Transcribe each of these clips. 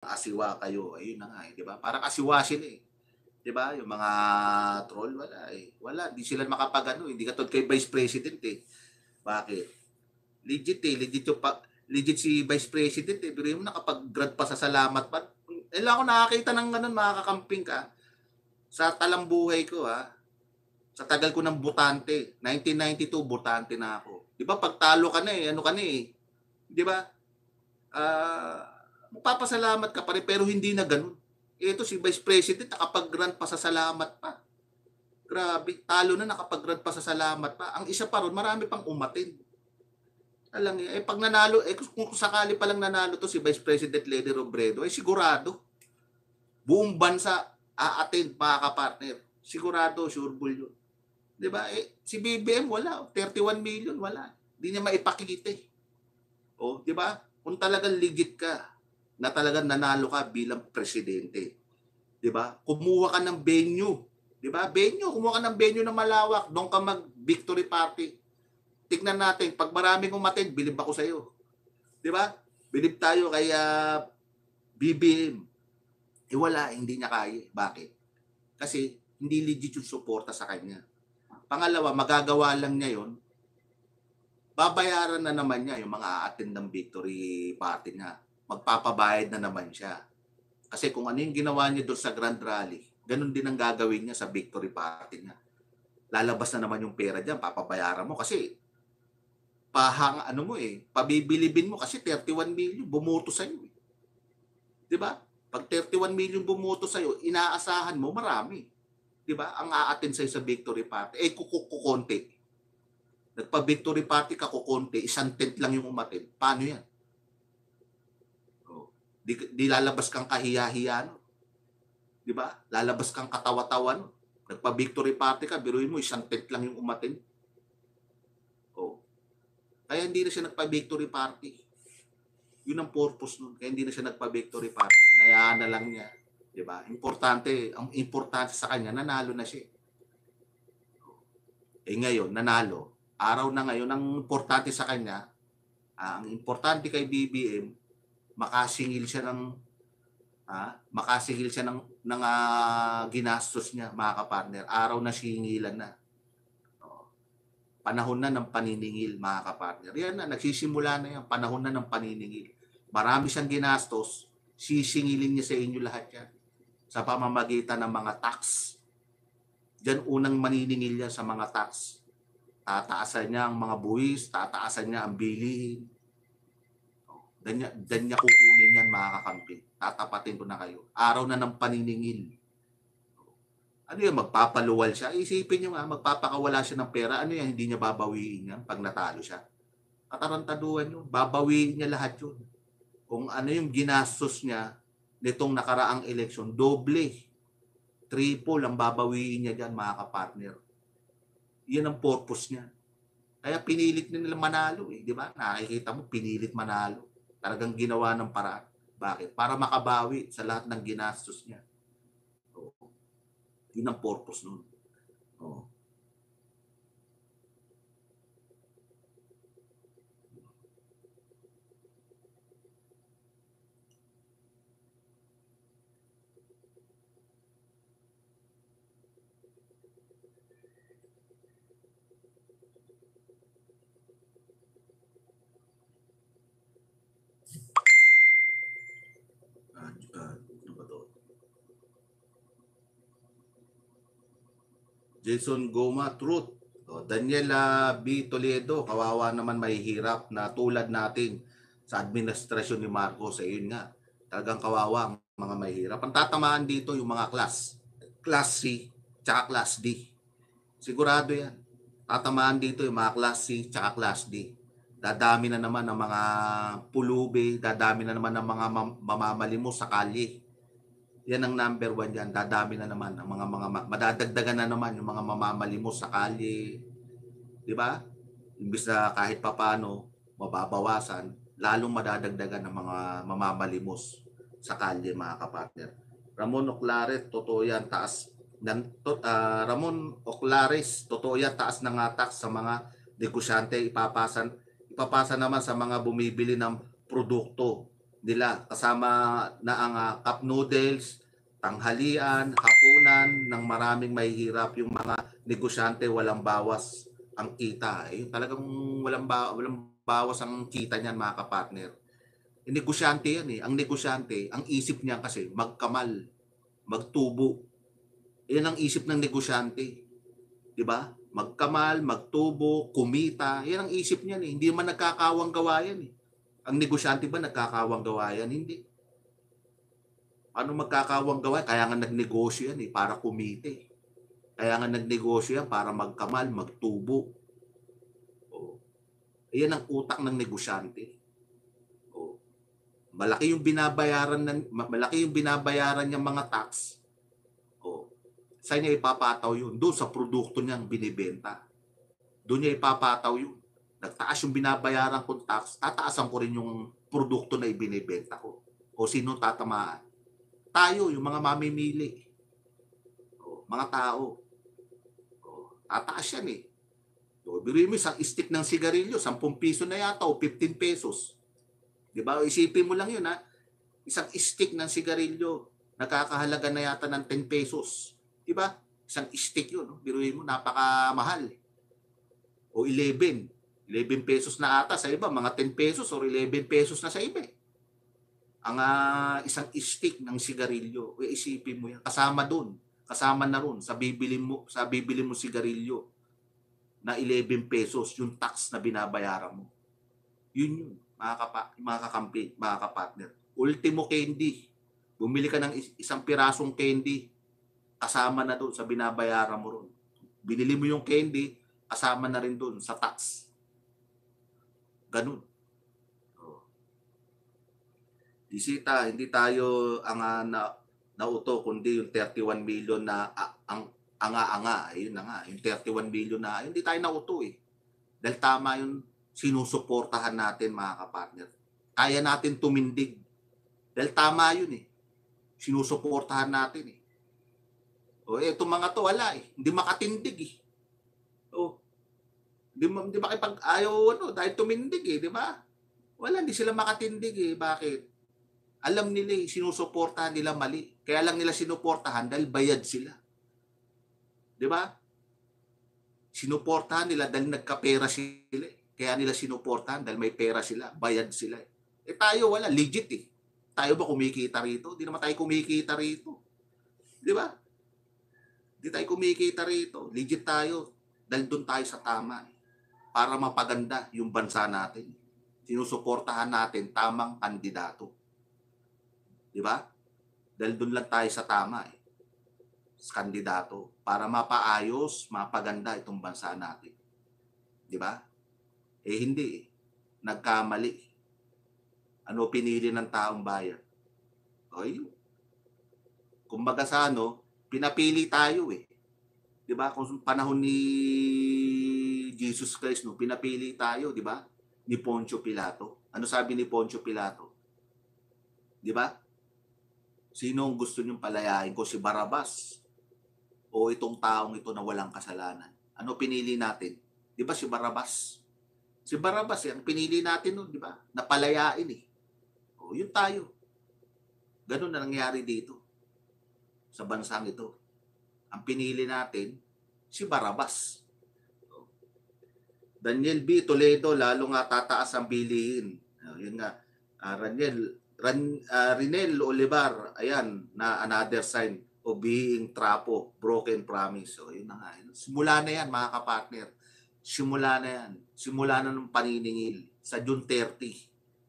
asiwa kayo. Ayun na nga, eh, 'di ba? Parang asiwa sila eh. 'Di ba? Yung mga troll wala eh. Wala, di sila makapagano, hindi katulad kay Vice President eh. Bakit? Legit eh, legit si Vice President eh. Pero yung nakapag-grad pa sa salamat pa. Kailan ako nakakita ng ganun, makakamping ka. Sa talambuhay ko sa tagal ko ng butante, 1992 butante na ako. 'Di ba pag talo ka na eh, ano ka na eh. 'Di ba? Magpapasalamat ka pa rin pero hindi na ganun. Ito si Vice President nakapag-grant pa sa salamat pa. Grabe, talo na nakapag-grant pa sa salamat pa. Ang isa pa ron, marami pang umatin. Alam niya, pag nanalo, kung sakali pa lang nanalo to si Vice President Leni Robredo, sigurado. Buong bansa a-attend, mga kapartner. Sigurado, sure bull yun. Diba? Si BBM wala. 31 million, wala. Hindi niya maipakita eh. O, diba? Kung talagang legit ka, na talagang nanalo ka bilang presidente. Diba? Kumuha ka ng venue. Diba? Kumuha ka ng venue na malawak. Doon ka mag-victory party. Tignan natin, pag maraming umattend, bilib ako sa iyo. 'Di ba? Bilib tayo kay BBM. Wala, hindi niya kaya. Bakit? Kasi hindi legit yung suporta sa kanya. Pangalawa, magagawa lang niya 'yon. Babayaran na naman niya yung mga a-attend ng victory party niya. Magpapabayad na naman siya. Kasi kung ano yung ginawa niya doon sa Grand Rally, ganun din ang gagawin niya sa victory party niya. Lalabas na naman yung pera diyan, papabayaran mo kasi pabibilibin mo kasi 31 million bumoto sa iyo. 'Di ba? Pag 31 million bumoto sa iyo, inaasahan mo marami. 'Di ba? Ang a-attend sa victory party, kukonti. Nagpa-victory party ka kukonti, 1/10 lang yung umattend. Paano 'yan? Di lalabas kang kahiya-hiya, no? 'Di ba? Lalabas kang katawa-tawa, no? Nagpa-victory party ka, biruin mo 1/10 lang yung umattend. Kaya hindi na siya nagpa-victory party. Yun ang purpose nun. Kaya hindi na siya nagpa-victory party. Hinayaan na lang niya. Diba? Ang importante sa kanya, nanalo na siya. Ngayon, nanalo. Araw na ngayon, ang importante sa kanya, ang importante kay BBM, makasingil siya ng ginastos niya, mga kapartner. Araw na singilan na. Panahon na ng paniningil, mga kapartner. Yan na, nagsisimula na yan. Panahon na ng paniningil. Marami siyang ginastos, sisingilin niya sa inyo lahat yan. Sa pamamagitan ng mga tax. Diyan unang maniningil yan sa mga tax. Tataasan niya ang mga buwis, tataasan niya ang bilihin. Diyan niya kukunin yan, mga kakampi. Tatapatin ko na kayo. Araw na ng paniningil. Ano yan, magpapaluwal siya? Isipin nyo nga, magpapakawala siya ng pera. Ano yan, hindi niya babawiin yan pag natalo siya? Katarantaduhan yun. Babawiin niya lahat yun. Kung ano yung ginastos niya nitong nakaraang eleksyon, doble, triple ang babawiin niya dyan, mga kapartner. Yan ang purpose niya. Kaya pinilit nila manalo eh, di ba? Nakikita mo, pinilit manalo. Talagang ginawa ng paraan. Bakit? Para makabawi sa lahat ng ginastos niya. Yun ang purpose nun. Ano ba to? Jason Goma, truth. Daniela B. Toledo, kawawa naman, mahihirap na tulad natin sa administrasyon ni Marcos. Ayun nga, talagang kawawa ang mga mahihirap. Ang tatamaan dito yung mga class C, tsaka class D. Sigurado yan. Tatamaan dito yung mga class C, tsaka class D. Dadami na naman ng mga pulubi, dadami na naman ng mga mamamalimos sa kalye. Yan ang number 1 dyan. Dadami na naman ang mga madadagdagan na naman yung mga mamamalimos sa kalye. Di ba? Imbis na kahit papano mababawasan, lalong madadagdagan ng mga mamamalimos sa kalye, mga kapartner. Ramon Oclares, totoo yan, taas. Ramon Oclares, totoo yan, taas ng tax sa mga negosyante. Ipapasa naman sa mga bumibili ng produkto nila kasama na ang cup noodles, tanghalian, hapunan ng maraming mahihirap, yung mga negosyante walang bawas ang kita. Talagang walang bawas ang kita niyan mga kapartner. Negosyante yan eh. Ang negosyante, ang isip niya kasi magkamal, magtubo. Yan ang isip ng negosyante. 'Di ba? Magkamal, magtubo, kumita. Yan ang isip niyan eh. Hindi man nagkakawang gawa yan eh. Ang negosyante ba nagkakawang gawa yan? Hindi. Ano magkakawang gawa? Kaya nga nagnegosyo yan eh, para kumite. Kaya nga nagnegosyo yan para magkamal, magtubo. O, yan ang utak ng negosyante. O, malaki yung binabayaran ng mga tax. O, saan niya ipapataw yun? Doon sa produkto niyang binibenta. Doon niya ipapataw yun. Nagtaas yung binabayaran kong tax, tataasan ko rin yung produkto na ibinibenta ko. O sino tatamaan? Tayo, yung mga mamimili. O, mga tao. O, tataas yan eh. O, biruin mo, isang stick ng sigarilyo, 10 piso na yata o 15 pesos. Diba? O, isipin mo lang yun ha. Isang stick ng sigarilyo, nakakahalaga na yata ng 10 pesos. Diba? Isang stick yun. No? Biruin mo, napakamahal. O 11 pesos na ata sa iba, mga 10 pesos or 11 pesos na sa iba. Ang isang stick ng sigarilyo, isipin mo yan, kasama na ron sa bibili mo sigarilyo na 11 pesos yung tax na binabayaran mo. Yun mga kakampi, mga kapartner. Ultimo candy, bumili ka ng isang pirasong candy, kasama na doon sa binabayaran mo ron. Binili mo yung candy, kasama na rin doon sa tax. Ganun. Isita, hindi tayo ang nauto, kundi yung 31 million na ang anga-anga. Ayun na nga, yung 31 million na, hindi tayo nauto eh. Dahil tama yung sinusuportahan natin mga kapartner. Kaya natin tumindig. Dahil tama yun eh. Sinusuportahan natin eh. O itong mga to, wala eh. Hindi makatindig eh. O, hindi makipag-ayaw dahil tumindig eh, di ba? Wala, hindi sila makatindig eh. Bakit? Alam nila eh, sinusuportahan nila mali. Kaya lang nila sinuportahan dahil bayad sila. Di ba? Sinuportahan nila dahil nagkapera sila. Kaya nila sinuportahan dahil may pera sila. Bayad sila. Tayo wala, legit eh. Tayo ba kumikita rito? Di naman tayo kumikita rito. Di ba? Di tayo kumikita rito. Legit tayo dahil doon tayo sa tama eh. Para mapaganda yung bansa natin. Sinusuportahan natin tamang kandidato. Di ba? Dahil doon lang tayo sa tama eh. Sa kandidato. Para mapaayos, mapaganda itong bansa natin. Di ba? Hindi eh. Nagkamali. Ano pinili ng taong bayan? O yun. Kumbaga sa pinapili tayo eh. Di ba? Kung panahon ni Jesus Christ, pinapili tayo, di ba? Ni Poncio Pilato. Ano sabi ni Poncio Pilato? Di ba? Sino ang gusto niyong palayain ko? Si Barabas o itong taong ito na walang kasalanan? Ano pinili natin? Di ba si Barabas? Si Barabas ang pinili natin nun, di ba? Napalayain eh. O yun tayo. Ganun na nangyari dito sa bansang ito. Ang pinili natin, si Barabas. Daniel B. Toledo, lalo nga tataas ang bilihin. Yun nga, Rinel Olivar, ayan, na another sign of being trapo, broken promise. So, yun na nga. Simula na yan, mga kapartner. Simula na yan. Simula na ng paniningil sa June 30.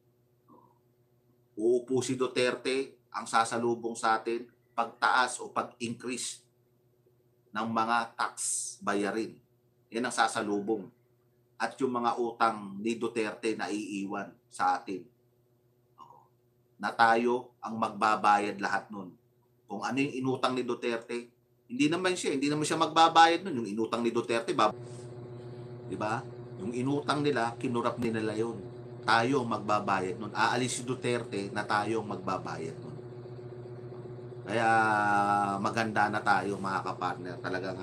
Uupo si Duterte, ang sasalubong sa atin, pagtaas o pag-increase ng mga tax bayarin. Yan ang sasalubong. At yung mga utang ni Duterte na iiwan sa atin. Na tayo ang magbabayad lahat nun. Kung ano yung inutang ni Duterte, hindi naman siya magbabayad nun. Yung inutang ni Duterte, di ba? Yung inutang nila, kinurap nila yun. Tayo ang magbabayad nun. Aalis si Duterte na tayo ang magbabayad nun. Kaya maganda na tayo mga kapartner. Talagang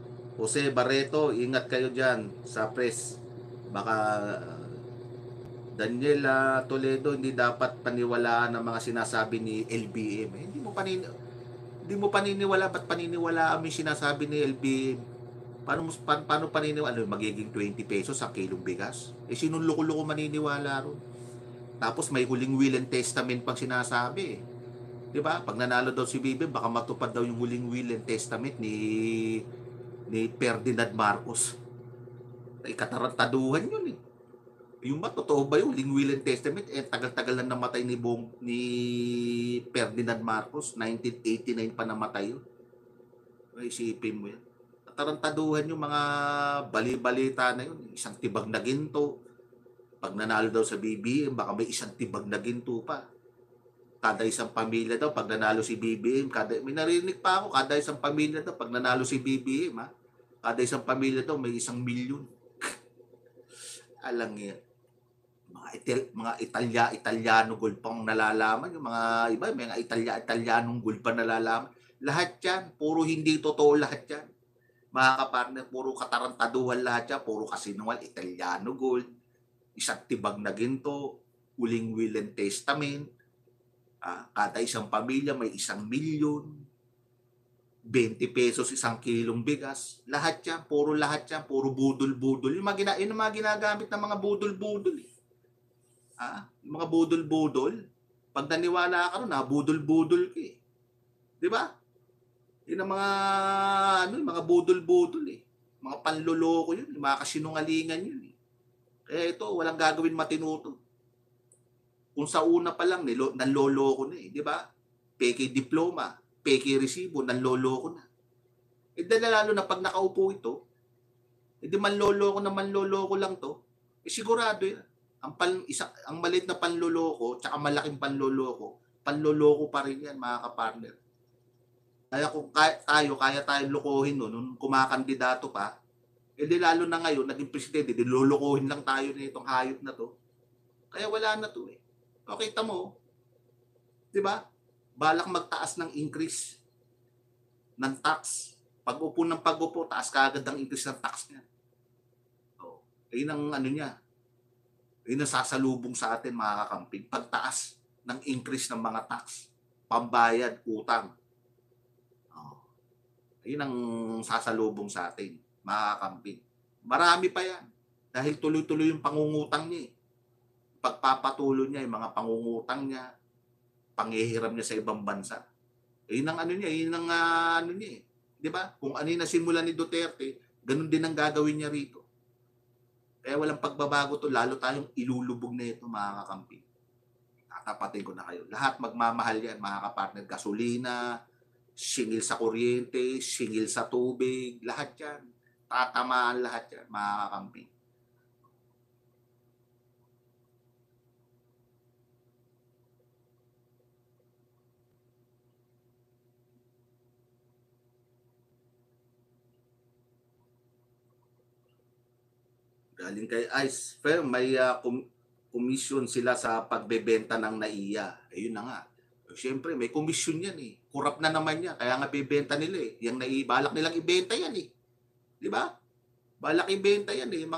Jose Barreto, ingat kayo dyan sa press. Baka Daniela Toledo, hindi dapat paniwalaan ang mga sinasabi ni LBM. Hindi mo paniniwala, ba't paniniwalaan mo yung sinasabi ni LBM? Paano paniniwala? Ano, magiging 20 pesos ang kilong bigas? Eh, sinong loko-loko maniniwala ron? Tapos may huling will and testament pang sinasabi eh. 'Di ba? Pag nanalo daw si BBM, baka matupad daw yung huling will and testament ni Ferdinand Marcos. Ay katarantaduhan yun eh. Yung ba totoo ba yung huling will and testament? Eh tagal-tagal na namatay ni Ferdinand Marcos, 1989 pa namatay yun. Ay, isipin mo yan. Katarantaduhan yung mga bali-balita na yun. Isang tibag na ginto. Pag nanalo daw sa BBM, baka may isang tibag na ginto pa. Kada isang pamilya daw, pag nanalo si BBM, may narinig pa ako, kada isang pamilya daw, pag nanalo si BBM, ha, kada isang pamilya daw, may 1,000,000. Alang yan. Mga Italiano gold pang nalalaman. Yung mga iba, may mga Italianong gold pa nalalaman. Lahat yan, puro hindi totoo lahat yan. Mga kapartner, puro katarantaduhan lahat yan, puro kasinungal, Italiano gold, isang tibag na ginto, huling will and testament, kada isang pamilya may 1,000,000, 20 pesos isang kilong bigas, lahat yan, puro budol-budol. Yung mga ginagamit ng mga budol-budol eh. Yung mga budol-budol, pag naniwala ka ron, budol-budol ka eh. Di ba? Yun ang mga budol-budol eh. Mga panloloko yun, mga kasinungalingan yun eh. Kaya ito, walang gagawin matinuto. Kung sa una pa lang, nanloloko na eh, di ba? Peke diploma, peke resibo, nanloloko na. Eh dahil lalo na pag nakaupo ito, hindi manloloko lang to, eh sigurado yan. Ang maliit na panloloko, tsaka malaking panloloko pa rin yan, mga kapartner. Kaya kung kaya tayong lokohin nung kumakandidato pa, eh di lalo na ngayon, naging presidente, di lolokohin lang tayo nitong hayop na to. Kaya wala na to eh. O kita mo, di ba? Balak magtaas ng increase ng tax. Pag-upo ng pag-upo, taas kaagad ang increase ng tax niya. So, ayun ang niya. Ayun ang sasalubong sa atin, mga kakamping. Pagtaas ng increase ng mga tax. Pambayad, utang. Ayun ang sasalubong sa atin, mga kakamping. Marami pa yan. Dahil tuloy-tuloy yung pangungutang niya eh. Pagpapatuloy niya yung mga pangungutang niya, panghihiram niya sa ibang bansa. Yun ang niya, yun ang niya eh. 'Di ba? Kung ano yung nasimula ni Duterte, ganun din ang gagawin niya rito. Kaya walang pagbabago to, lalo tayong ilulubog na ito, mga kakampi. Tatapatin ko na kayo. Lahat magmamahal yan, mga kapartner. Gasolina, singil sa kuryente, singil sa tubig, lahat yan. Tatamaan lahat yan, mga kakampi. Galing kay Ice. Pero may commission sila sa pagbebenta ng NAIA. Ayun na nga. Siyempre, may commission yan eh. Kurap na naman yan. Kaya nga bebenta nila eh. Yung balak nilang ibenta yan eh. Di ba? Balak ibenta yan eh.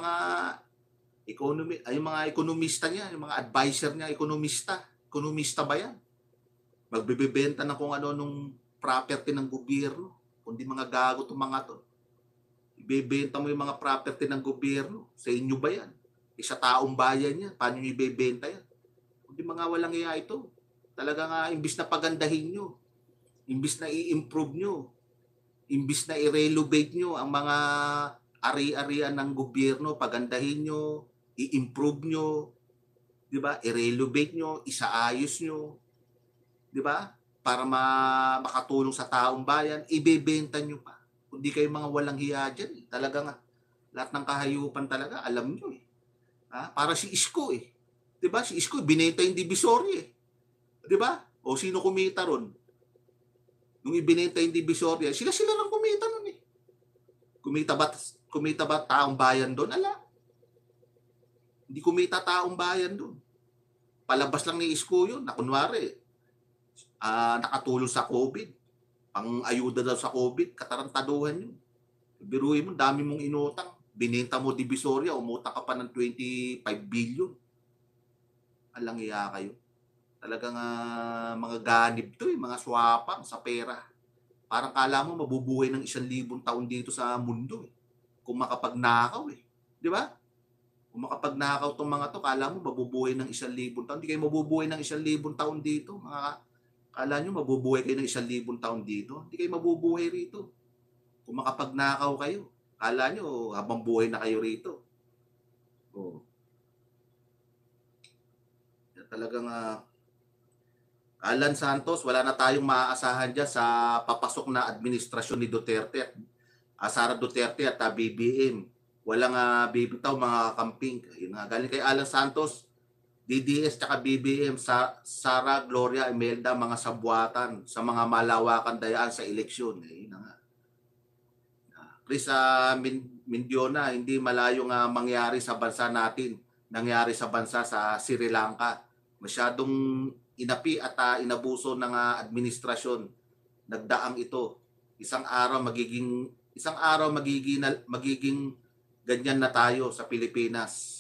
Yung mga ekonomista niya, yung mga advisor niya, ekonomista. Ekonomista ba yan? Magbebenta na kung ano nung property ng gobyerno. Kundi mga gago itong mga to. Ibebenta mo yung mga property ng gobyerno. Sa inyo ba yan? Isa taong bayan yan. Paano nyo ibebenta yan? Hindi mga walang iya ito. Talaga nga, imbis na pagandahin nyo, imbis na i-improve nyo, imbis na i-renovate nyo ang mga ari-arian ng gobyerno, pagandahin nyo, i-improve nyo, di ba? I-renovate nyo, isaayos nyo, di ba? Para makatulong sa taong bayan, ibebenta nyo pa. Kundi kayo mga walang hiya dyan. Eh. Talaga nga, lahat ng kahayupan talaga, alam nyo eh. Para si Isko eh. Diba? Si Isko, binenta yung Divisoria eh. Diba? O sino kumita ron? Nung ibinenta yung Divisoria, sila lang kumita nun eh. Kumita ba taong bayan doon? Ala. Hindi kumita taong bayan doon. Palabas lang ni Isko yun, na kunwari, nakatulong sa COVID. Ang ayuda daw sa COVID, katarantaduhan yun. Biruin mo, dami mong inutang. Binenta mo Divisoria, umutang ka pa ng 25 billion. Alang iya kayo. Talagang mga ganib to, mga swapang sa pera. Parang kala mo mabubuhay ng 1,000 taon dito sa mundo eh. Kung makapagnakaw eh. Di ba? Kung makapagnakaw tong mga to, kala mo mabubuhay ng 1,000 taon. Hindi kayo mabubuhay ng 1,000 taon dito. Kala nyo mabubuhay kayo ng 1,000 taon dito. Hindi kayo mabubuhay rito. Kung makapagnakaw kayo, kala nyo habang buhay na kayo rito. Oh, talagang Alan Santos, wala na tayong maaasahan dyan sa papasok na administrasyon ni Duterte at Sara Duterte at BBM. Walang bibitaw mga kamping. Yun nga, galing kay Alan Santos, DDS tsaka BBM, Sara, Gloria, Imelda, mga sabwatan sa mga malawakan dayaan sa eleksyon. Yun nga. Chris Mindiona, hindi malayong mangyari sa bansa natin. Nangyari sa bansa sa Sri Lanka. Masyadong inapi at inabuso ng administrasyon. Nagdaang ito. Isang araw magiging ganyan na tayo sa Pilipinas.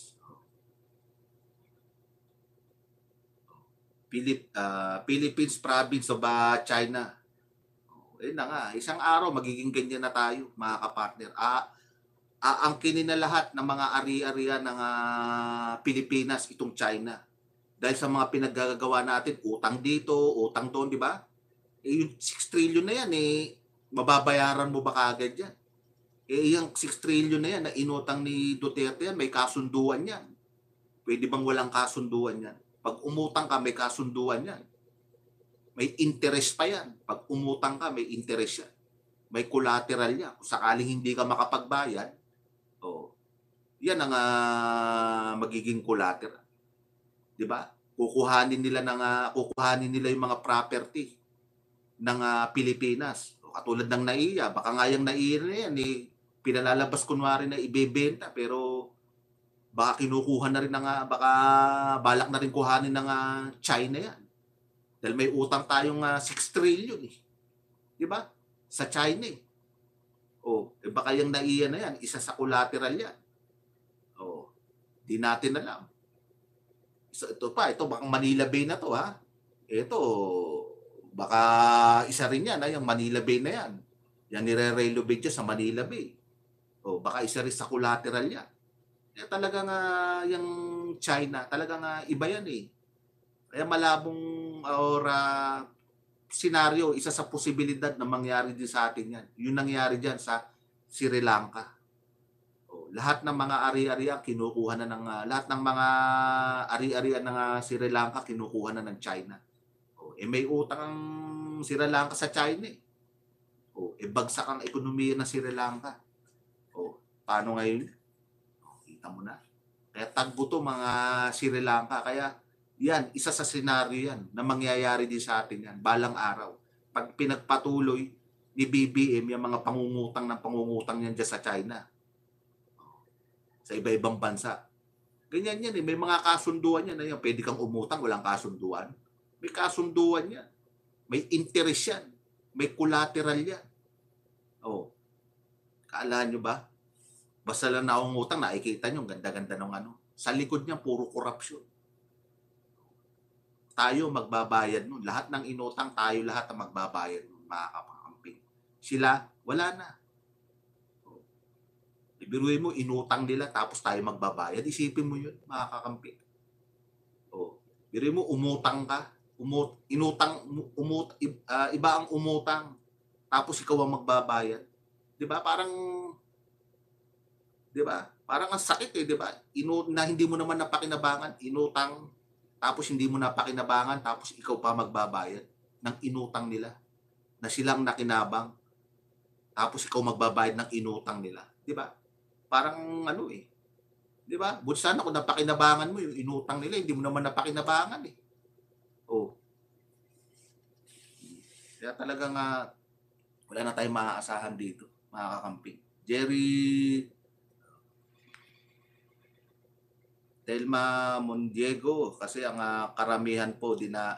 Philippines province of China. Na nga, isang araw magiging ganyan na tayo, mga kapartner. Aangkinin na lahat ng mga ari-arian ng Pilipinas itong China. Dahil sa mga pinaggagawa natin, utang dito, utang doon, di ba? Yung 6 trillion na yan, mababayaran mo ba kagad yan? Yung 6 trillion na yan, na inutang ni Duterte yan, may kasunduan yan. Pwede bang walang kasunduan yan? Pag umutang ka, may kasunduan yan. May interest pa yan. Pag umutang ka, may interest yan. May collateral yan. Kung sakaling hindi ka makapagbayad, yan ang magiging collateral. 'Di ba? Kukuhanin nila yung mga property ng Pilipinas. Katulad ng NAIA, baka nga yung NAIA na yan pinalalabas kunwari na ibebenta, pero baka kinukuha na rin baka balak na rin kuhanin ng China yan. Dahil may utang tayong 6 trillion eh. 'Di ba? Sa China eh. Baka yung NAIA na yan, isa sa collateral yan. Di natin alam. Ito baka Manila Bay na to ha. Ito, baka isa rin yan, yung Manila Bay na yan. Yan nire-relocate dyan sa Manila Bay. Baka isa rin sa collateral yan. Talagang yung China, talagang iba yan eh. Kaya malabong senaryo, isa sa posibilidad na mangyari din sa atin yan. Yung nangyari dyan sa Sri Lanka. Lahat ng mga ari-arian kinukuha na ng lahat ng mga ari-arian ng Sri Lanka kinukuha na ng China. May utang ang Sri Lanka sa China eh. Bagsak ang ekonomiya ng Sri Lanka. Paano ngayon? Kita mo na. Kaya tagbo to mga Sri Lanka. Kaya yan, isa sa senaryo yan na mangyayari din sa atin yan balang araw. Pag pinagpatuloy ni BBM yung mga pangungutang yan dyan sa China, sa iba-ibang bansa. Ganyan yan eh. May mga kasunduan yan. Pwede kang umutang, walang kasunduan. May kasunduan yan. May interest yan. May collateral yan. Kaalaan nyo ba? Basta lang naungutang, nakikita nyo, ganda-ganda ng Sa likod niya, puro korupsyon. Tayo magbabayad nun. Lahat ng inutang, tayo lahat ang magbabayad nun, mga kapakamping. Sila, wala na. Biruin mo, inutang nila tapos tayo magbabayad. Isipin mo yun, mga kakampi. Biruin mo, umutang ka. Iba ang umutang. Tapos ikaw ang magbabayad. Diba? Parang ang sakit eh, diba? Na hindi mo naman napakinabangan, inutang, tapos hindi mo napakinabangan, tapos ikaw pa magbabayad ng inutang nila. Na silang nakinabang, tapos ikaw magbabayad ng inutang nila. Diba? Parang di ba? Buti sana kung napakinabangan mo yung inutang nila, hindi mo naman napakinabangan eh. Kaya talagang wala na tayong maaasahan dito, mga kakampi. Jerry Telma Mondiego, kasi ang karamihan po di na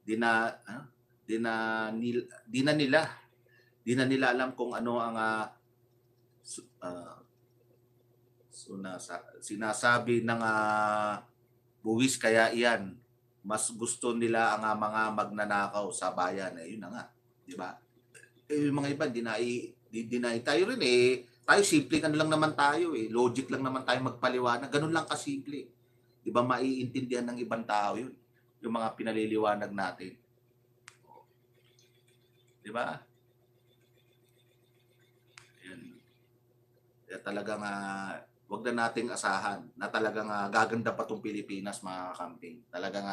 nila alam kung ano ang sinasabi ng buwis, kaya iyan mas gusto nila ang mga magnanakaw sa bayan. Eh, yun na nga. Di ba? Eh, yung mga iba, deny tayo rin eh. Tayo, simple kan lang naman tayo eh. Logic lang naman tayo magpaliwanag. Ganun lang kasimple. Di ba maiintindihan ng ibang tao yun? Yung mga pinaliliwanag natin. Di ba? Yan. Kaya talagang wag na nating asahan na talagang gaganda pa tong Pilipinas, mga camping. Talagang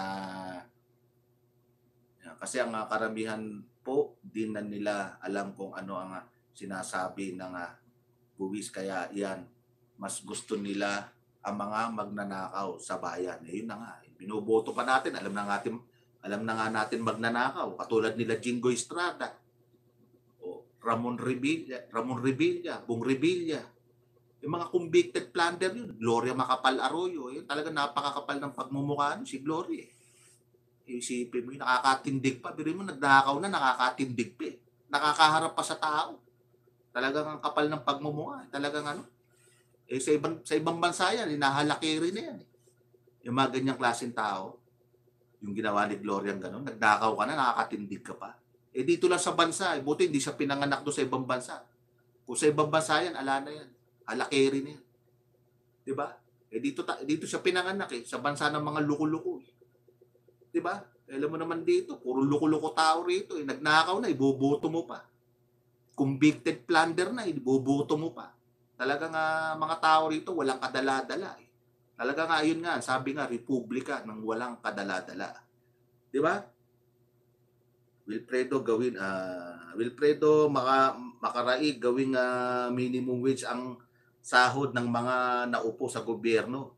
kasi ang karamihan po din na nila alam kung ano ang sinasabi ng buwis, kaya yan mas gusto nila ang mga magnanakaw sa bayan. Eh, yun na nga, binoboto pa natin, alam na nga natin magnanakaw, katulad nila Jingoy Estrada, o Ramon Revilla, Bong Revilla, yung mga convicted plunder yun, Gloria Macapagal Arroyo, yun talaga napakakapal ng pagmumukha si Gloria. Isipin mo, nakakatindig pa. Biro mo, nagnakaw na, nakakatindig pa eh. Nakakaharap pa sa tao. Talagang ang kapal ng pagmumukha. Talagang eh, sa ibang bansa yan, hinahalakiri na yan. Yung mga ganyang klaseng tao, yung ginawa ni Gloria gano'n, nagnakaw ka na, nakakatindig ka pa. Eh dito lang sa bansa, eh, buti hindi siya pinanganak doon sa ibang bansa. Kung sa ibang bansa yan, ala na yan. Halakiri na yan. Diba? Eh dito siya pinanganak eh, sa bansa ng mga luko-luko eh. Diba? Alam mo naman dito, puro luko-luko tao rito. Eh. Nagnakaw na, iboboto mo pa. Convicted plunder na, iboboto mo pa. Talagang mga tao rito, walang kadala-dala. Eh. Talagang ayun nga, sabi nga, republika ng walang kadala-dala. Diba? Wilfredo Makaraig gawing minimum wage ang sahod ng mga naupo sa gobyerno.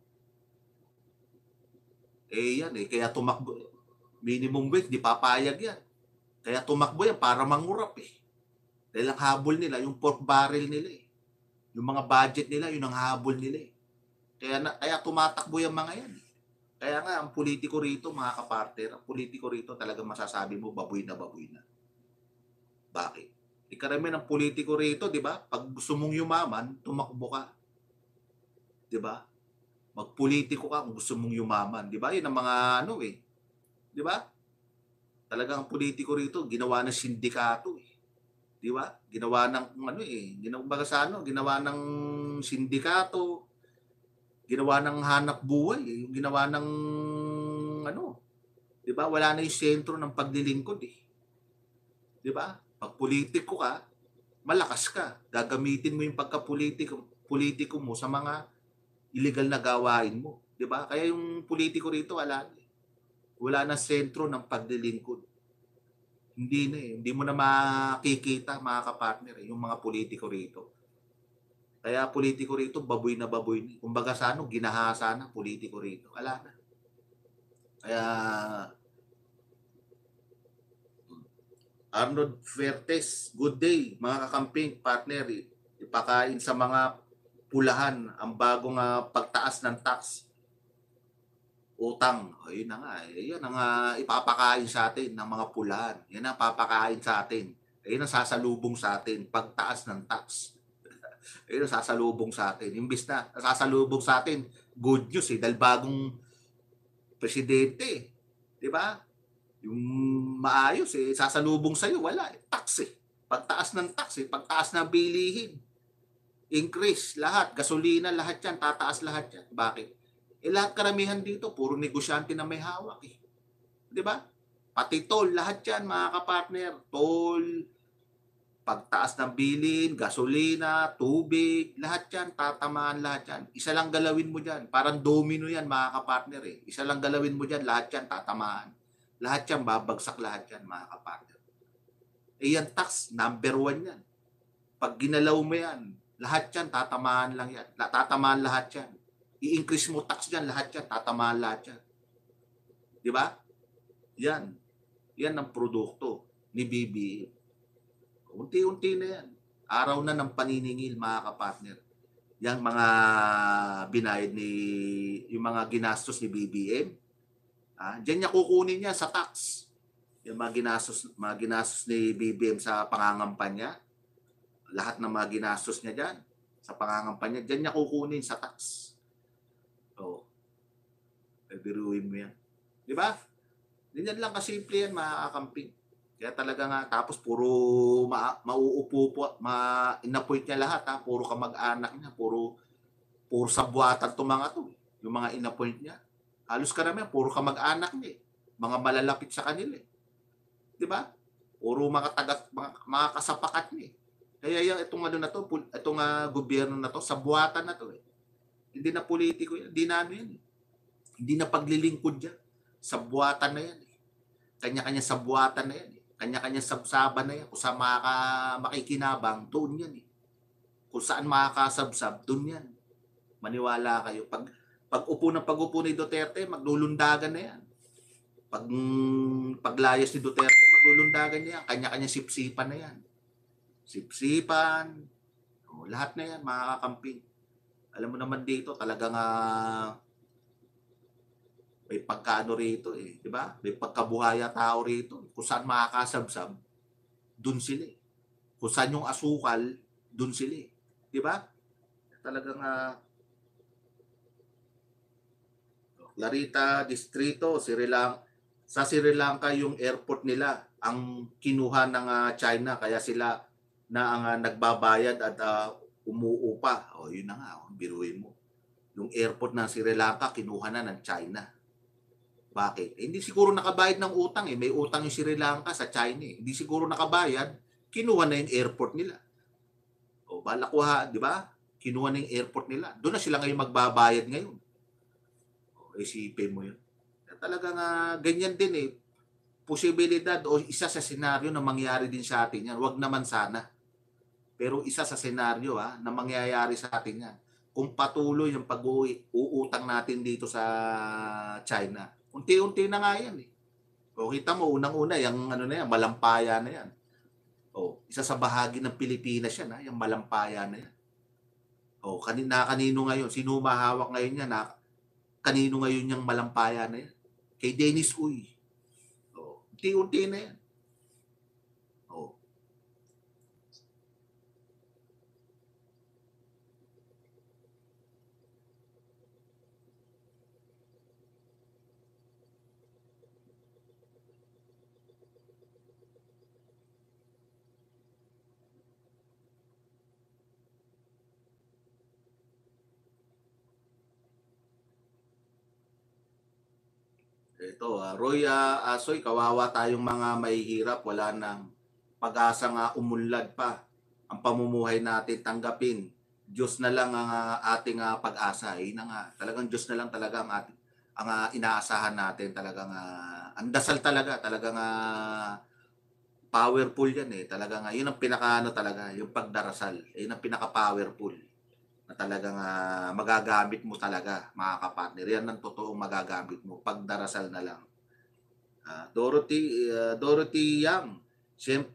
Eh yan eh, kaya tumakbo. Minimum wage, di papayag yan. Kaya tumakbo yan para mangurap eh. Dahil ang habol nila, yung pork barrel nila eh. Yung mga budget nila, yun ang habol nila eh. Kaya tumatakbo yung mga yan eh. Kaya nga, ang politiko rito, mga kapartner, ang politiko rito talaga masasabi mo, baboy na baboy na. Bakit? Karamihan ng politiko rito, di ba? Pag gusto mong yumaman, tumakbo ka. Di ba? Magpolitiko ka kung gusto mong yumaman. Di ba? Yun ang mga eh. Di ba? Talagang politiko rito, ginawa ng sindikato eh. Di ba? Ginawa ng ginawa ng sindikato, ginawa ng hanap buhay, eh. Yung ginawa ng di ba? Wala na yung sentro ng paglilingkod eh. Di ba? Pag politiko ka, malakas ka. Gagamitin mo yung pagka-politiko mo sa mga illegal na gawain mo. Di ba? Kaya yung politiko rito, wala na sentro ng paglilingkod. Hindi na eh. Hindi mo na makikita, mga kapartner, yung mga politiko rito. Kaya politiko rito, baboy na baboy. Kumbaga ginahasa na politiko rito. Wala na. Kaya Arnold Fuertes, good day, mga kakamping, partner. Ipakain sa mga pulahan ang bagong pagtaas ng tax. Utang. Ayun na nga. Yan ang ipapakain sa atin ng mga pulahan. Yan ang papakain sa atin. Ayun ang sasalubong sa atin. Pagtaas ng tax. Ayun ang sasalubong sa atin. Imbis na sasalubong sa atin, good news eh. Dahil bagong presidente. Di ba? Yung maayos eh. Sasalubong sa'yo, wala eh. Tax eh. Pagtaas ng tax eh. Pagtaas ng bilihin. Increase. Lahat. Gasolina, lahat yan. Tataas lahat yan. Bakit? Eh lahat karamihan dito, puro negosyante na may hawak eh. Di ba? Pati toll, lahat yan mga kapartner. Toll, pagtaas ng bilin, gasolina, tubig, lahat yan, tatamaan lahat yan. Isa lang galawin mo dyan. Parang domino yan mga kapartner eh. Isa lang galawin mo dyan, lahat yan, tatamaan. Lahat yan, babagsak lahat yan mga kapartner. Eh yan tax, number 1 yan. Pag ginalaw mo yan, lahat yan, tatamaan lang yan. Tatamaan lahat yan. I-increase mo tax dyan, lahat yan, tatamaan lahat yan. Di ba? Yan. Yan ang produkto ni BBM. Unti-unti na yan. Araw na ng paniningil, mga kapartner. Yang mga binayad yung mga ginastos ni BBM, diyan niya kukunin niya sa tax. Yung mga ginastos ni BBM sa pangangampanya, lahat ng mga ginastos niya dyan, sa pangangampanya, diyan niya kukunin sa tax. So, biruin mo yan. Di ba? Ganyan lang kasimple yan, mga kakamping. Kaya talaga nga, tapos puro mauupo po, ina-point niya lahat ha, puro kamag-anak niya, puro sabwatan to mga to. Yung mga ina-point niya. Halos karamihan, puro kamag-anak niya eh. Mga malalapit sa kanila eh. Di ba? Puro mga kasapakat niya eh. Kaya yung itong ano na to, itong gobyerno na to, sabwatan na to eh. Hindi na politiko yan, hindi na ano yan eh. Hindi na paglilingkod yan. Sabwatan na yan eh. Kanya-kanya sabwatan na yan eh. Kanya-kanya sabsaban na yan. Kung saan makikinabang, doon yan eh. Kung saan makakasabsab, doon yan. Maniwala kayo. Pag-upo ni Duterte, maglulundagan na yan. Paglayas ni Duterte, maglulundagan na yan. Kanya-kanya sipsipan na yan. Sipsipan. Lahat na yan, mga kakamping. Alam mo naman dito, talagang may pagkaano rito eh, di ba? May pagkabuhaya tao rito. Kung saan makakasabsab, dun sila eh. Kung saan yung asukal, dun sila eh. Di ba? Talagang Clarita Distrito, sa Sri Lanka yung airport nila ang kinuha ng China, kaya sila na ang nagbabayad at umuupa. O yun na nga, biruin mo. Yung airport ng Sri Lanka kinuha na ng China. Bakit? Hindi siguro nakabayad ng utang eh. May utang yung Sri Lanka sa China eh. Hindi siguro nakabayad, kinuha na yung airport nila. O balakuha, di ba? Kinuha na yung airport nila. Doon na sila ngayon magbabayad ngayon. O isipin mo yun. Talagang ganyan din eh. Posibilidad o isa sa senaryo na mangyari din sa atin yan. Huwag naman sana. Pero isa sa senaryo na mangyayari sa atin yan. Kung patuloy yung pag-uutang natin dito sa China, unti-unti na nga yan eh. O kita mo, unang-una, yung ano na yan, malampaya na yan. O, isa sa bahagi ng Pilipinas yan, yung malampaya na yan. O, kanino ngayon? Sino mahawak ngayon yan? Kanino ngayon yung malampaya na yan? Kay Dennis Uy. O, unti-unti na yan. O. Ito, Roy Asoy, kawawa tayong mga mahihirap, wala nang pag-asa nga umunlad pa. Ang pamumuhay natin tanggapin. Diyos na lang ang ating pag-asa. Na nga, talagang Diyos na lang talaga ang inaasahan natin. Talagang ang dasal talagang powerful yan eh. Talagang yun ang pinaka talaga, yung pagdarasal. Yun ang pinaka-powerful na talagang magagamit mo talaga, mga kapatner. Yan ang totoong magagamit mo. Pagdarasal na lang. Dorothy Yang, siyempre,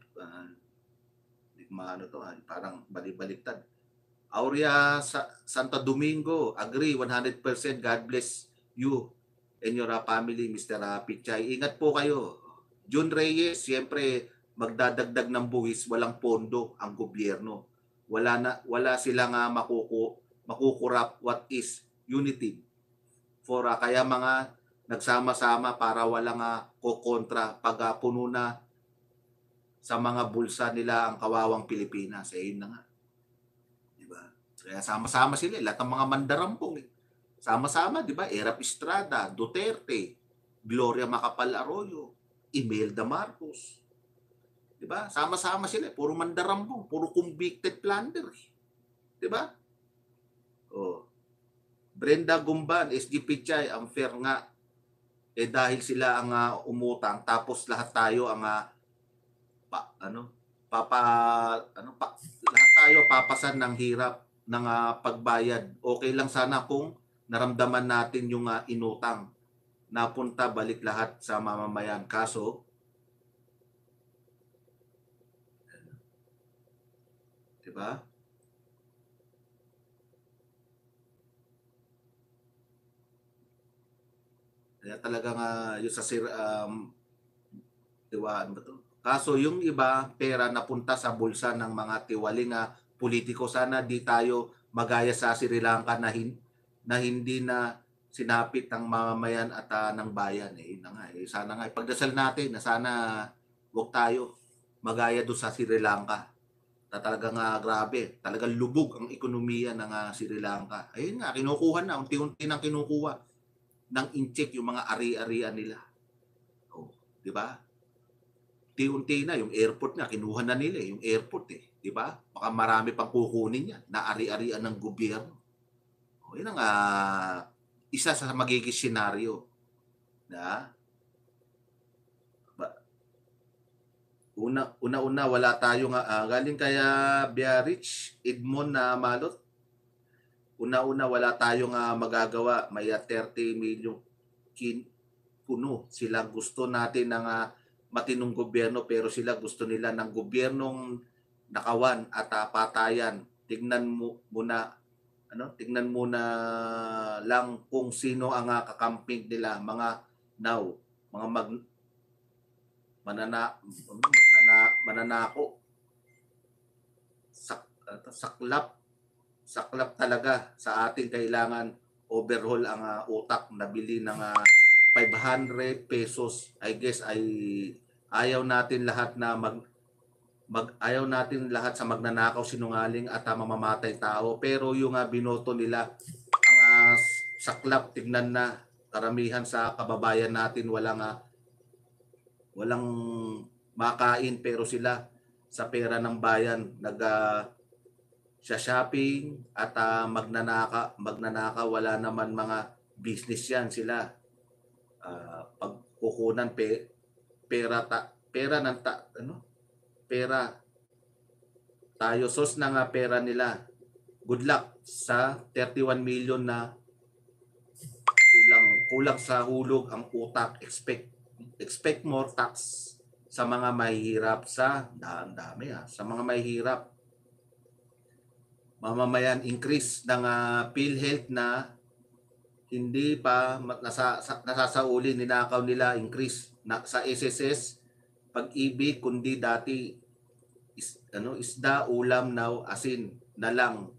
parang balibaliktad. Aurea Santo Domingo, agree 100%. God bless you and your family, Mr. Pichay. Ingat po kayo. June Reyes, siyempre, magdadagdag ng buwis, walang pondo ang gobyerno. Wala silang makukurap. What is unity? For kaya mga nagsama-sama para walang kokontra pag puno na sa mga bulsa nila ang kawawang Pilipinas. Yun na nga. Diba? Kaya sama-sama sila. Lahat ng mga mandarampong. Sama-sama, di ba? Erap Estrada, Duterte, Gloria Macapagal Arroyo, Imelda Marcos. Di ba? Sama-sama sila. Puro mandarambong. Puro convicted plunder. Di ba? Oh. Brenda Gumban, SG Pichay, ang fair nga. Dahil sila ang umutang, tapos lahat tayo ang lahat tayo papasan ng hirap ng pagbayad. Okay lang sana kung naramdaman natin yung inutang. Napunta balik lahat sa mamamayan. Kaso, diba? Kaya talagang yung sa diba, ano ba to? Kaso yung iba, pera napunta sa bulsa ng mga tiwaling politiko. Sana di tayo magaya sa Sri Lanka na hindi na sinapit ng mamamayan at ng bayan. Yun na nga. Sana nga, ipagdasal natin na sana huwag tayo magaya doon sa Sri Lanka. Na talagang grabe, talagang lubog ang ekonomiya ng Sri Lanka. Ayun nga, kinukuha na, unti-unti nang kinukuha ng incheck yung mga ari-arian nila. Oh, di ba? Unti-unti na, yung airport na, kinuha na nila yung airport di ba? Baka marami pang kukunin yan na ari-arian ng gobyerno. Oh, yun ang isa sa magiging senaryo na una wala tayong galing kaya Biarritz Edmond na Malot. Una wala tayong magagawa, may 30 million kuno. Sila gusto natin ng matinong gobyerno pero sila gusto nila ng gobyernong nakawan at patayan. Tignan mo muna lang kung sino ang kakamping nila, mga mananako. Saklap talaga sa atin. Kailangan overhaul ang utak. Nabili ng 500 pesos. I guess ay ayaw natin lahat na ayaw natin lahat sa magnanakaw, sinungaling at mamamatay tao. Pero yung binoto nila ang saklap, tignan na karamihan sa kababayan natin walang makain pero sila sa pera ng bayan shopping at magnanaka. Wala naman mga business yan sila. Pagkukunan pera tayo sos na pera nila. Good luck sa 31 million na kulang sa hulog ang utak. Expect more tax sa mga mahihirap, sa mga mahihirap. Mamamayan, increase ng PhilHealth na hindi pa nasasauli, ninakaw nila, increase sa SSS, Pag-ibig, kundi dati isda, ulam, now asin na lang.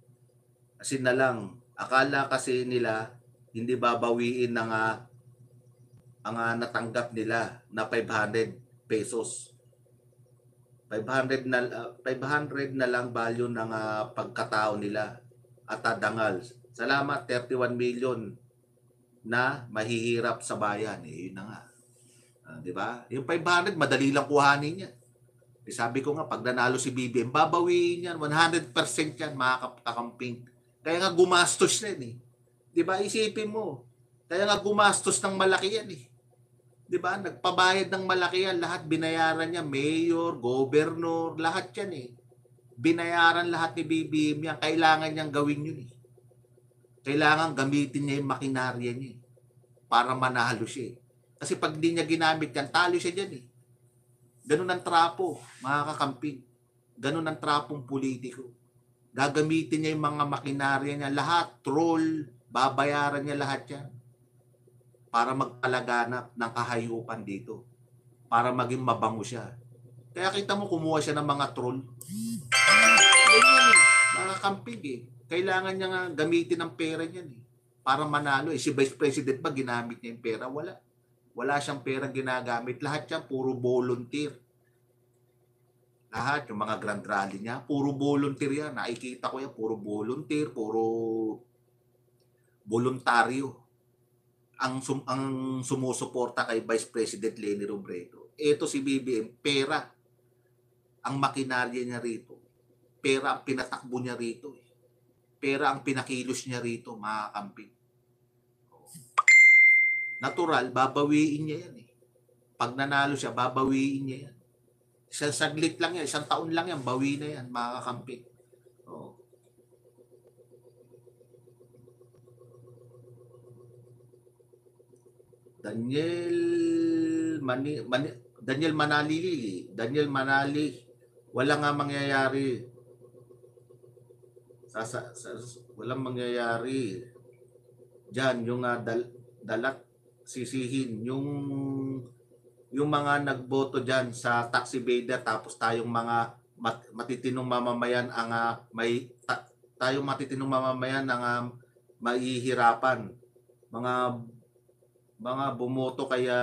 Akala kasi nila hindi babawiin ng ang natanggap nila na 500 pesos. 500 na lang value ng pagkatao nila at dangal. Salamat, 31 million na mahihirap sa bayan. Yun na nga. Di ba? Yung 500, madali lang kuhanin yan. Sabi ko nga, pag nanalo si BBM, babawiin yan. 100% yan, mga kakamping. Kaya nga gumastos na yan. Di ba? Isipin mo. Kaya nga gumastos ng malaki yan. Di ba? Nagpabayad ng malaki yan. Lahat binayaran niya. Mayor, governor, lahat yan. Binayaran lahat ni BBM yan. Kailangan niyang gawin yun. Kailangan gamitin niya yung makinarya niya. Para manalo siya. Kasi pag di niya ginamit yan, talo siya dyan. Ganun ang trapo, mga kakamping. Ganun ang trapong politiko. Gagamitin niya yung mga makinarya niya. Lahat, troll, babayaran niya lahat yan. Para magpalaganap ng kahayupan dito. Para maging mabango siya. Kaya kita mo, kumuha siya ng mga troll. Ganyan mga kakamping Kailangan niya nga gamitin ang pera niyan para manalo. Si Vice President ba ginamit niya yung pera? Wala. Wala siyang pera ginagamit. Lahat yan, puro volunteer. Lahat, yung mga grand rally niya, puro volunteer yan. Nakikita ko yan, puro volunteer, puro voluntaryo. Ang sumusuporta kay Vice President Leni Robredo. Ito si BBM, pera. Ang makinarya niya rito. Pera ang pinatakbo niya rito. Pera ang pinakilos niya rito, mga kamping. Natural, babawiin niya yan. Pag nanalo siya, babawiin niya yan. Isang saglit lang yan, isang taon lang yan, bawi na yan, mga kakamping. Daniel Manali, wala nga mangyayari. Walang mangyayari. Diyan, yung dalat sisihin yung mga nagboto diyan sa tax evader, tapos tayong mga matitinong mamamayan ang mahihirapan. mga mga bumoto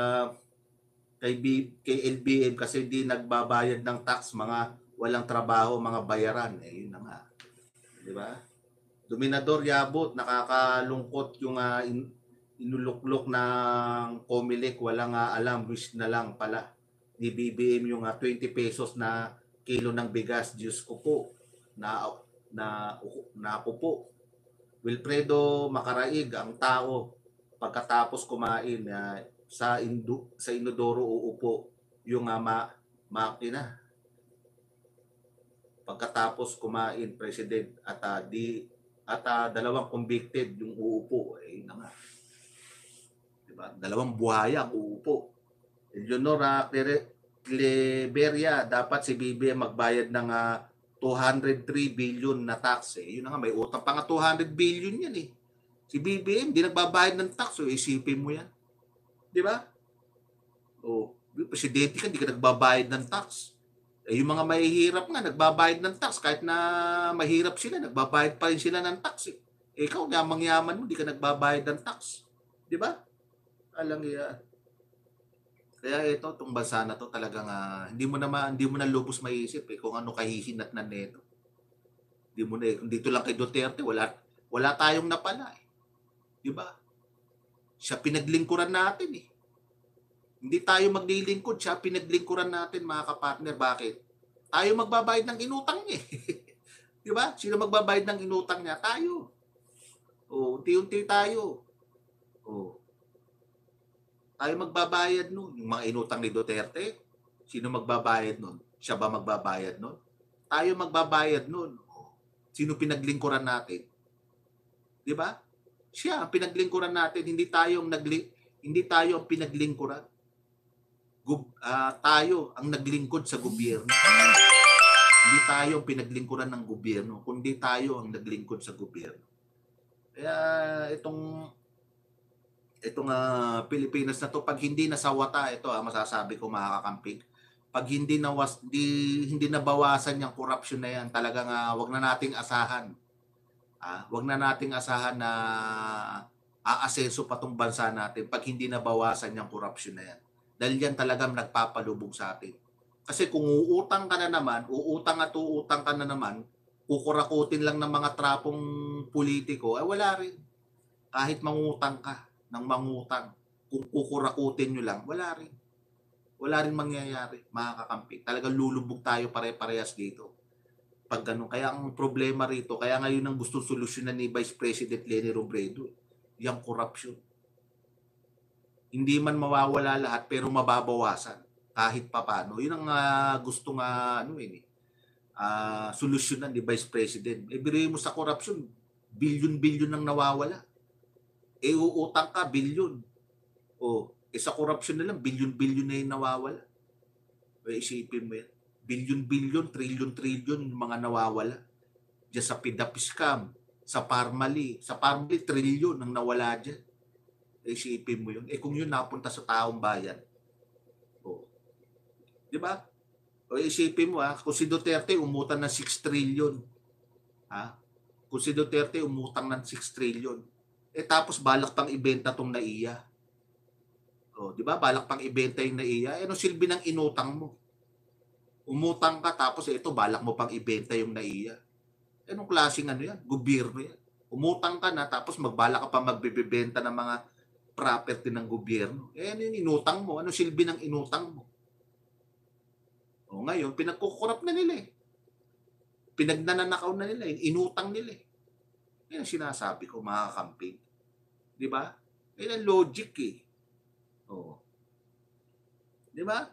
kay LBM kasi hindi nagbabayad ng tax, mga walang trabaho, mga bayaran. Yun na nga. Di ba? Dominador Yabut, nakakalungkot yung inuluklok ng Comelec, walang alam, wish na lang pala. Ni BBM yung 20 pesos na kilo ng bigas, Diyos ko po, na po. Wilfredo Macaraig, ang tao, pagkatapos kumain, sa inodoro uupo yung makina. Pagkatapos kumain, president, dalawang convicted yung uupo. Na nga. Diba? Dalawang buhaya uupo. Eleonora Cleveria, dapat si BBM magbayad ng 203 billion na tax. Yun na nga, may utang pa nga 200 billion yan eh. Si BBM, di nagbabayad ng tax. Isipin mo yan. Di ba? Presidente ka, di ka nagbabayad ng tax. Yung mga mahihirap nga, nagbabayad ng tax. Kahit na mahirap sila, nagbabayad pa rin sila ng tax. Ikaw, yamang-yaman mo, di ka nagbabayad ng tax. Di ba? Alang yan. Kaya ito, itong bansa na to talagang hindi mo na lubos maiisip kung ano kahihinatnan nito. Hindi mo na kung dito lang kay Duterte, wala tayong napala eh. Di ba? Siya pinaglingkuran natin eh. Hindi tayo maglilingkod, siya pinaglingkuran natin mga kapartner. Bakit? Tayo magbabayad ng inutang niya. Di ba? Sino magbabayad ng inutang niya? Tayo. Unti-unti tayo. Tayo magbabayad nun. Yung mga inutang ni Duterte, sino magbabayad nun? Siya ba magbabayad nun? Tayo magbabayad nun. Sino pinaglingkuran natin? Di ba? Siya ang pinaglingkuran natin, hindi tayo ang pinaglingkuran. Tayo ang naglingkod sa gobyerno. Hindi tayo ang pinaglingkuran ng gobyerno, kundi tayo ang naglingkod sa gobyerno. Kaya itong Pilipinas na to, pag hindi nasawata, ito masasabi ko mga kakamping, pag hindi nabawasan yung corruption na yan, talagang wag na nating asahan. Wag na nating asahan na aasenso pa tong bansa natin pag hindi nabawasan yung corruption na yan. Dahil yan talagang nagpapalubog sa atin. Kasi kung uutang ka na naman, uutang ka na naman, kukurakutin lang ng mga trapong politiko, wala rin. Kahit mangutang ka ng mangutang, kung kukurakutin nyo lang, wala rin. Wala rin mangyayari, mga kakampi. Talagang lulubog tayo pare-parehas dito. Pag ganun. Kaya ang problema rito, kaya ngayon ang gusto solusyonan ni Vice President Leni Robredo, yung corruption. Hindi man mawawala lahat pero mababawasan kahit papaano. Yun ang gusto solusyonan ni Vice President. Biruin mo sa corruption, bilyon-bilyon nang nawawala. Uutang ka, bilyon. Sa corruption na lang, bilyon-bilyon na yung nawawala. Isipin mo yan. Bilyon-bilyon, trilyon-trilyon yung mga nawawala. Diyan sa PIDAP scam, sa Parmali. Sa Parmali, trilyon ang nawala dyan. Isipin mo yun. Kung yun napunta sa taong bayan. Di ba? Isipin mo kung si Duterte umutang ng 6 trillion. Kung si Duterte umutang ng 6 trillion. Tapos balak pang ibenta tong NAIA. Di ba? Balak pang ibenta yung NAIA. Ano silbi ng inutang mo? Umutang ka tapos ito balak mo pang ibenta yung NAIA. Anong klaseng yan? Gobyerno yan. Umutang ka na tapos magbalak ka pa magbibenta ng mga property ng gobyerno. Ano yung inutang mo? Ano silbi ng inutang mo? Ngayon, pinagkukurap na nila eh. Pinagnanakaw na nila eh. Inutang nila eh. Yan ang sinasabi ko, mga kamping. Di ba? Yan ang logic eh. Di ba?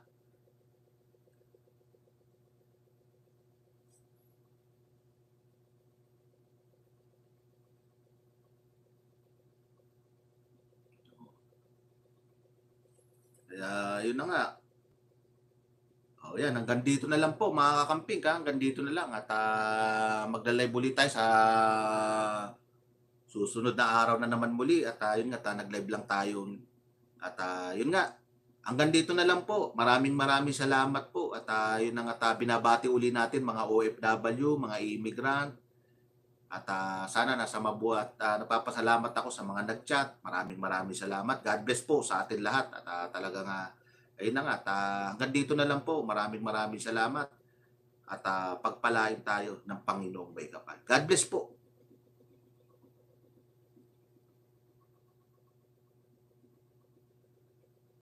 Kaya, yun na nga. Yan, hanggang dito na lang po mga kakamping hanggang dito na lang at magla-live ulit tayo sa susunod na araw na naman muli at yun nga, nag-live lang tayo at yun nga, hanggang dito na lang po. Maraming salamat po at yun na nga, binabati uli natin mga OFW, mga immigrant At sana nasa mabuhat, nagpapasalamat ako sa mga nag-chat. Maraming maraming salamat. God bless po sa atin lahat at talagang ayun na nga at hanggang dito na lang po. Maraming maraming salamat at pagpalain tayo ng Panginoong may kapal. God bless po.